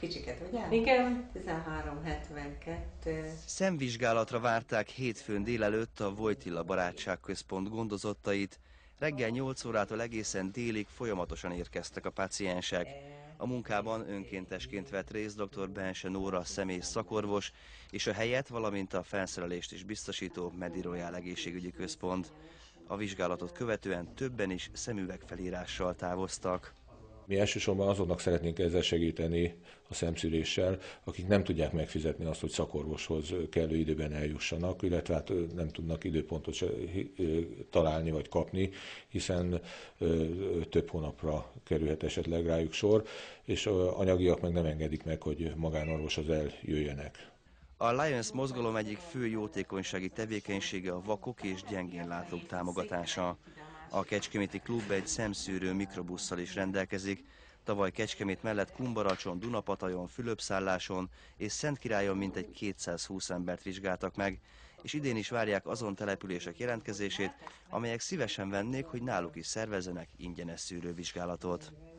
Kicsiket, ugye? Igen. 1372. Szemvizsgálatra várták hétfőn délelőtt a Wojtyla Barátságközpont gondozottait. Reggel 8 órától egészen délig folyamatosan érkeztek a páciensek. A munkában önkéntesként vett részt dr. Bense Nóra személyes szakorvos és a helyet, valamint a felszerelést is biztosító Mediroyal egészségügyi központ. A vizsgálatot követően többen is szemüvegfelírással távoztak. Mi elsősorban azoknak szeretnénk ezzel segíteni a szemszűréssel, akik nem tudják megfizetni azt, hogy szakorvoshoz kellő időben eljussanak, illetve hát nem tudnak időpontot találni vagy kapni, hiszen több hónapra kerülhet esetleg rájuk sor, és anyagiak meg nem engedik meg, hogy magánorvoshoz eljöjjenek. A Lions mozgalom egyik fő jótékonysági tevékenysége a vakok és gyengénlátók támogatása. A Kecskeméti Klub egy szemszűrő mikrobusszal is rendelkezik. Tavaly Kecskemét mellett Kumbaracson, Dunapatajon, Fülöpszálláson és Szentkirályon mintegy 220 embert vizsgáltak meg, és idén is várják azon települések jelentkezését, amelyek szívesen vennék, hogy náluk is szervezzenek ingyenes szűrővizsgálatot.